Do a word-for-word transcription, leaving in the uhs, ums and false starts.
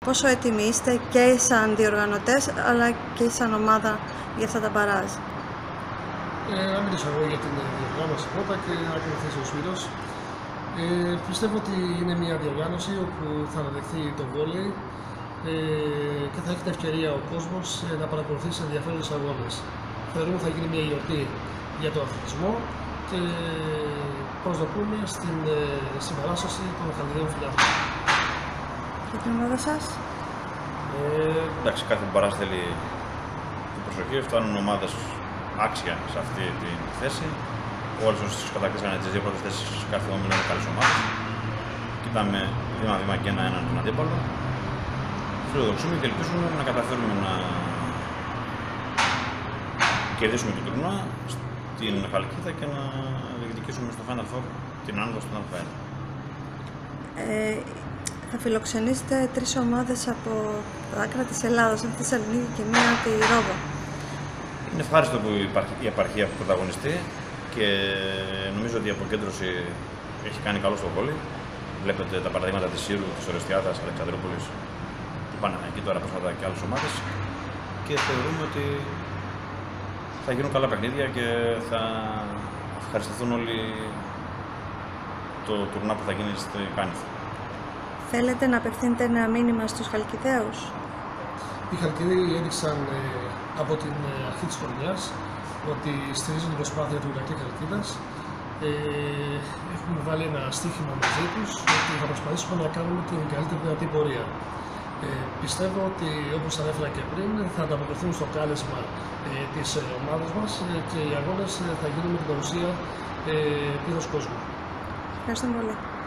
πόσο έτοιμοι είστε και σαν διοργανωτές αλλά και σαν ομάδα για αυτά τα μπαράζ? Ε, να μιλήσω εγώ για την διοργάνωση πρώτα και να ακολουθήσει ο Σπύρος. Ε, πιστεύω ότι είναι μια διοργάνωση όπου θα αναδεχθεί το βόλεϊ ε, και θα έχει την ευκαιρία ο κόσμος ε, να παρακολουθήσει ενδιαφέροντες αγώνες. Θεωρούμε ότι θα γίνει μια γιορτή για τον αθλητισμό και προσδοκούμε στην ε, συμπαράσταση των χαλιδαίων φιλάθλων. Και την ομάδα σας? Ε, εντάξει, κάθε μπαράζ θέλει την προσοχή, φτάνουν ομάδες άξια σε αυτή τη θέση. Όλες όσες κατακτήσαν τις δύο πρώτες θέσεις κάθε όμιλο είναι καλές ομάδες. Κοιτάμε βήμα-βήμα και ένα-έναν τον αντίπαλο. Φιλοδοξούμε και ελπίζουμε να καταφέρουμε να κερδίσουμε το τουρνουά στην Χαλκίδα και να διεκδικήσουμε στο Final Four την άνοδο στον Α1. Ε, θα φιλοξενήσετε τρεις ομάδες από τα άκρα της Ελλάδας, τη Θεσσαλονίκη και μία τη Ρόδο. Είναι ευχάριστο που υπάρχει η επαρχία που πρωταγωνιστεί και νομίζω ότι η αποκέντρωση έχει κάνει καλό στο βόλεϊ. Βλέπετε τα παραδείγματα της Σύρου, της Ορεστιάδας, Αλεξανδρούπολης, του Παναθηναϊκού τώρα πρόσφατα και άλλες ομάδες και θεωρούμε ότι θα γίνουν καλά παιχνίδια και θα ευχαριστηθούν όλοι το τουρνά που θα γίνει στη Κάνηθο. Θέλετε να απευθύνετε ένα μήνυμα στους Χαλκιδαίους? Οι Χαλκιδαίοι έδειξαν ε, από την ε, αρχή της χρονιάς ότι στηρίζουν την προσπάθεια του Ηρακλή Χαλκίδας. Ε, έχουμε βάλει ένα στοίχημα μαζί τους ότι θα προσπαθήσουμε να κάνουμε την καλύτερη δυνατή πορεία. Ε, πιστεύω ότι, όπως ανέφερα και πριν, θα ανταποκριθούν στο κάλεσμα ε, της ε, ομάδας μας ε, και οι αγώνες ε, θα γίνουν με την παρουσία ε, πλήρως κόσμου. Ευχαριστώ πολύ.